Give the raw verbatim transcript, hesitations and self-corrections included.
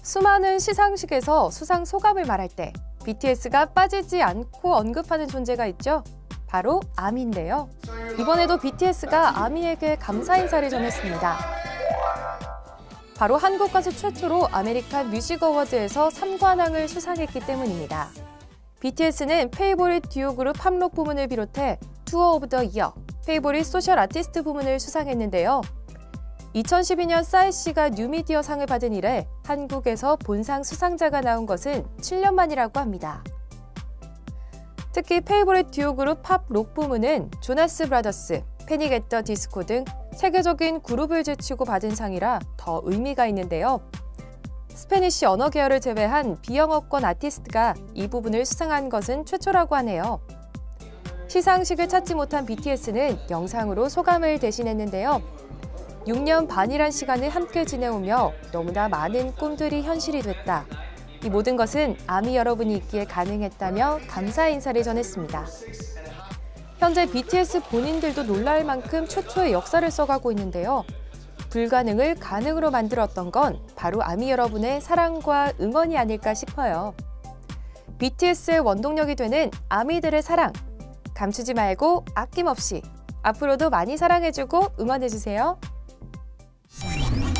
수많은 시상식에서 수상 소감을 말할 때 비티에스가 빠지지 않고 언급하는 존재가 있죠. 바로 아미인데요. 이번에도 비티에스가 아미에게 감사 인사를 전했습니다. 바로 한국 가수 최초로 아메리칸 뮤직 어워드에서 삼관왕을 수상했기 때문입니다. 비티에스는 페이보릿 듀오 그룹 팝록 부문을 비롯해 투어 오브 더 이어, 페이보릿 소셜 아티스트 부문을 수상했는데요. 이천십이 년 싸이씨가 뉴미디어 상을 받은 이래 한국에서 본상 수상자가 나온 것은 칠 년 만이라고 합니다. 특히 페이보릿 듀오 그룹 팝 록 부문은 조나스 브라더스, 패닉 앳 더 디스코 등 세계적인 그룹을 제치고 받은 상이라 더 의미가 있는데요. 스페니쉬 언어 계열을 제외한 비영어권 아티스트가 이 부분을 수상한 것은 최초라고 하네요. 시상식을 찾지 못한 비티에스는 영상으로 소감을 대신했는데요. 육 년 반이란 시간을 함께 지내오며 너무나 많은 꿈들이 현실이 됐다. 이 모든 것은 아미 여러분이 있기에 가능했다며 감사 인사를 전했습니다. 현재 비티에스 본인들도 놀랄 만큼 최초의 역사를 써가고 있는데요. 불가능을 가능으로 만들었던 건 바로 아미 여러분의 사랑과 응원이 아닐까 싶어요. 비티에스의 원동력이 되는 아미들의 사랑, 감추지 말고 아낌없이 앞으로도 많이 사랑해주고 응원해주세요.